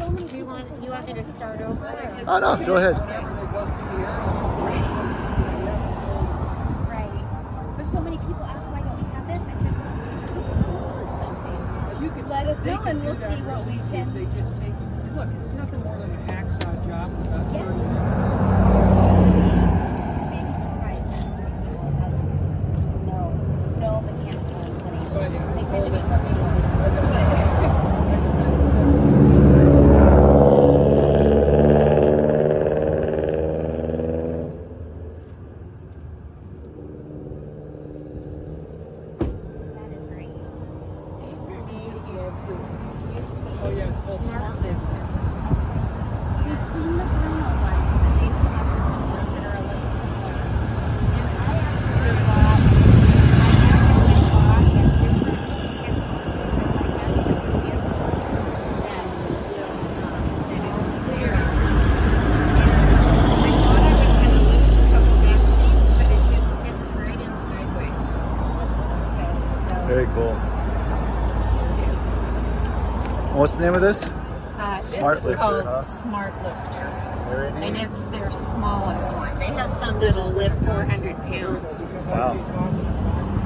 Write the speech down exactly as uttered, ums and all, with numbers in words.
Do you want, you want me to start over? Or? Oh, no, go ahead. Right. Right. But so many people ask why don't we have this? I said, well, something. You could let us know and we'll that see what we can. They just take, look, it's nothing more than a hacksaw job for about Yeah. thirty minutes. Maybe surprise them. No, no mechanical inclination. But, yeah, They tend to be from New York. That is great. Oh yeah, it's called Smart Lifter. We've seen the final ones that they've come up with some ones that are a little similar. And I actually bought, I actually bought a different camper because I had a different camper that will, um, that is clear. And I thought I was going to lose a couple back seats, but it just fits right in sideways. Okay, so. Very cool. It is. What's the name of this? Uh, Smart this is Lifter, called huh? Smart Lifter. Very And neat. it's their smallest one. They have some that'll lift four hundred pounds. Wow.